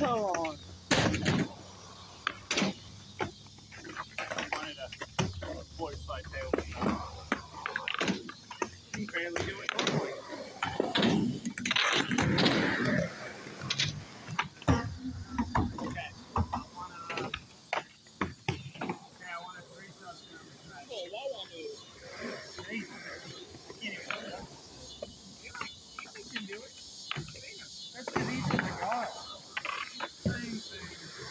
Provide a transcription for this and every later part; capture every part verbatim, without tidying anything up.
Come on. Wanted a forty slide tail. You can barely do it normally. Okay. I want to. Okay, I want a three subscriber. Oh, Wawa move. Three. I can't even do that. You can do it. That's as easy as it got. Same thing.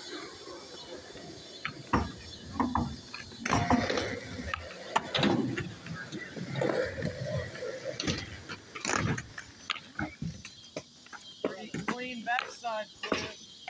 Clean backside flip.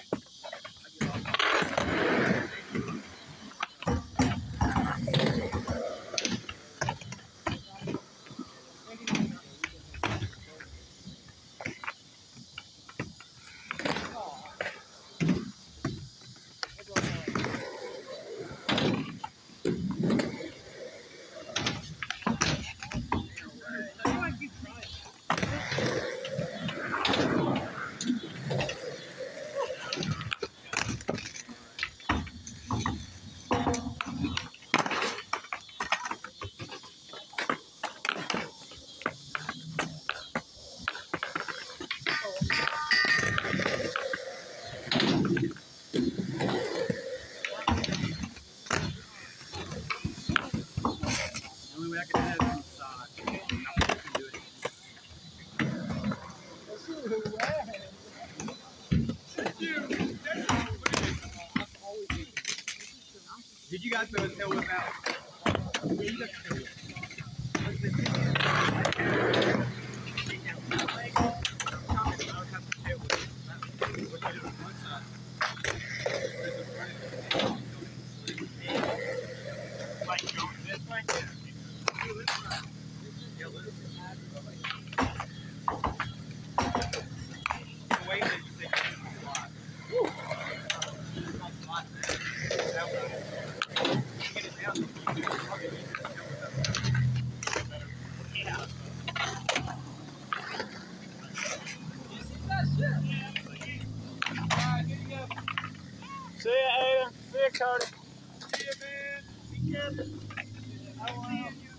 Did you guys throw a tail whip out? Yeah, you got the tail whip. Like going this way? Yeah, literally. The way that you say you can slide. Woo! It's not slide, man. That way. Get it down. Yeah. You see that shit? Yeah. Alright, here you go. See ya, Aiden. See ya, Cody. See ya, man. Be careful. I will.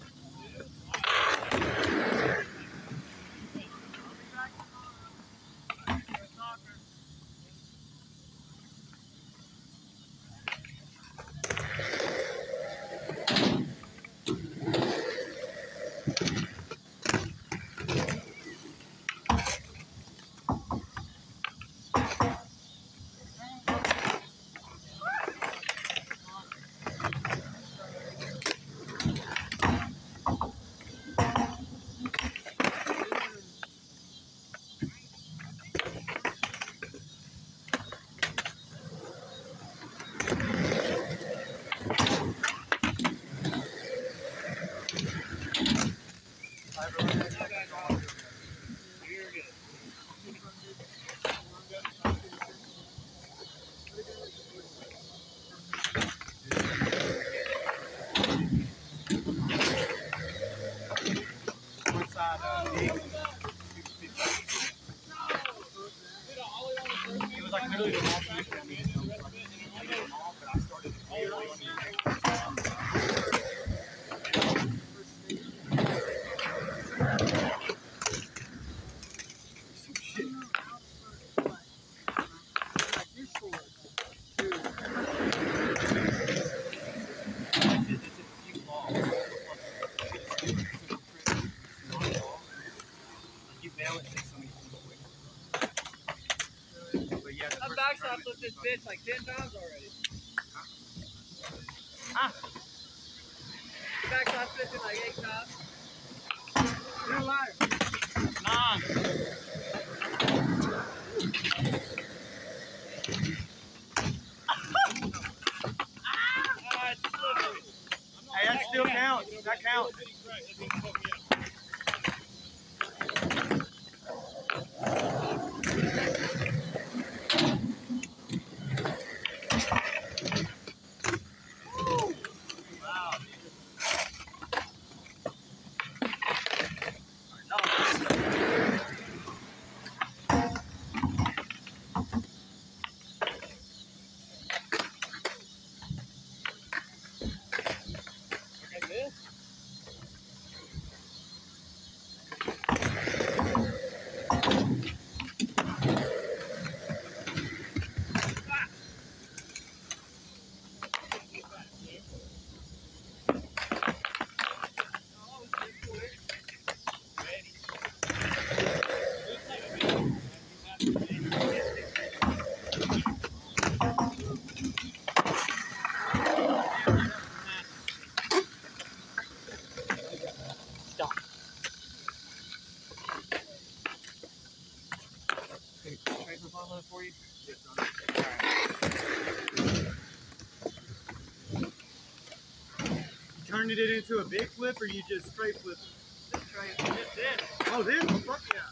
I backside flipped this bitch like ten times already. Ah. Backside flipped it like eight times. You're a liar. Nine. Ah, it's slippery. Hey, that still counts. That counts. Turning it into a big flip, or you just straight flip it? Just straight. Just this. Oh, this? Oh, fuck yeah.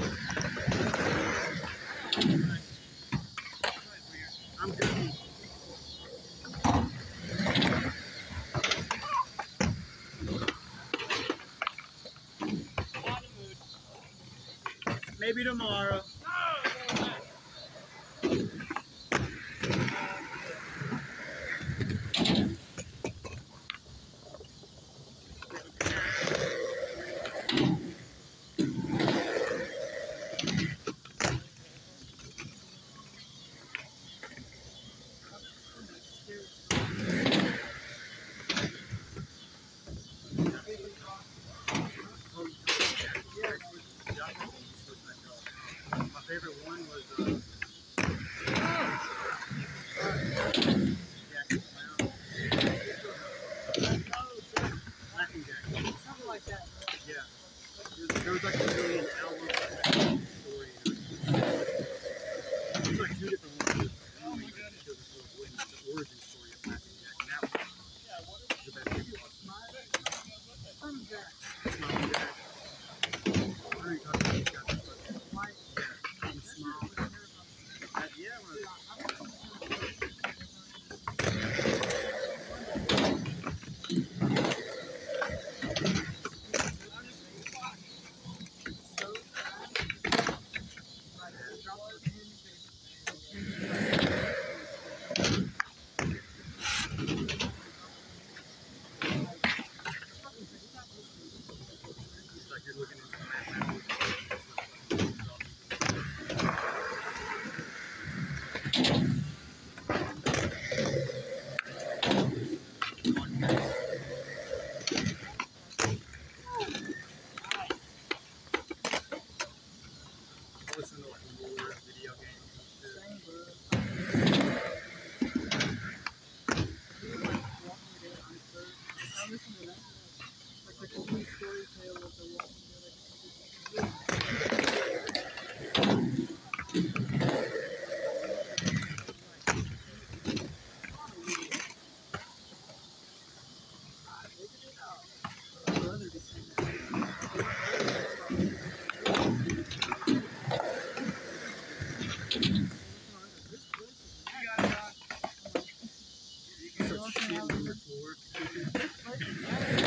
I'm good. Not in the mood. Maybe tomorrow. No, no, no. My favorite one was uh, Laughing Jack. Something like that. Yeah. There was like a million album story. There's like two different ones. Oh my god. The origin story of Laughing Jack. And that was the best video. Some Jack. Smiling Jack. I don't know you're talking about. He's got that fucking White. and smile. Uh, yeah, when I it's like you're looking into the map. Listen to like more video games and shit. Same, bro. I listen to that. Like the complete story tale of the Walking Dead. You can start shitting on the floor.